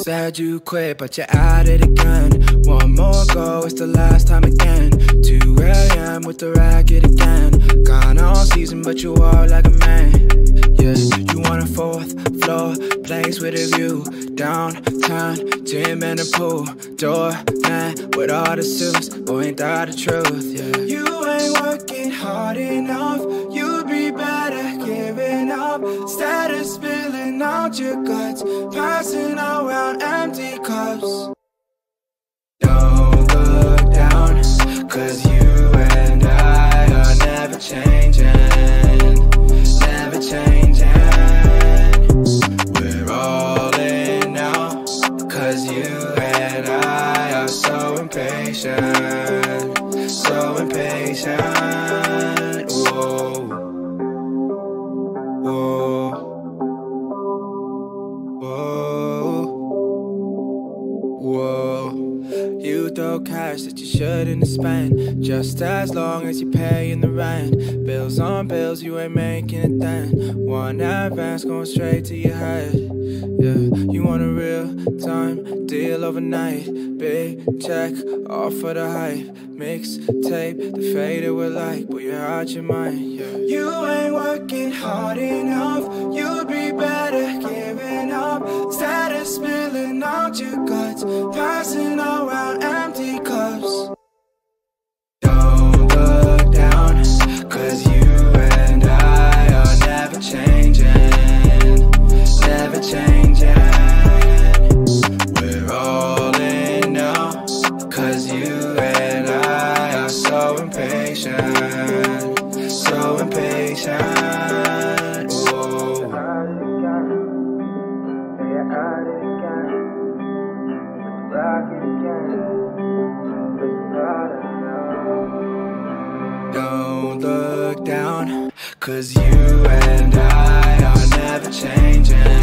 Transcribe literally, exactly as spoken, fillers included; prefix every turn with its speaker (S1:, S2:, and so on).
S1: Said you quit, but you're at it again. One more go, it's the last time again. two A M with the racket again. Gone all season, but you are like a man. Yeah, you want a fourth floor place with a view. Downtown, gym and a pool. Door man with all the suits. Boy, ain't that the truth, yeah. You ain't working hard enough. You'd be better giving up. Instead of spilling out your guts, passing around empty cups. Don't look down, cause you and I are never changing. Never changing. We're all in now, cause you and I are so impatient. So impatient. Whoa. Whoa. Whoa. Whoa. You throw cash that you shouldn't have spent, just as long as you're paying the rent. Bills on bills, you ain't making a dent. One advance going straight to your head. Yeah, you want a real time deal overnight. Big check, all for the hype. Mixtape, the fader we like, but you're out your mind. Yeah. You ain't working hard enough. You'd be better giving up. Instead of spilling out your guts, passing around empty cups. Don't look down, cause you and I are never changing. Never changing. We're all in now, cause you and I are so impatient. So impatient. Whoa. Don't look down, cause you and I are never changing.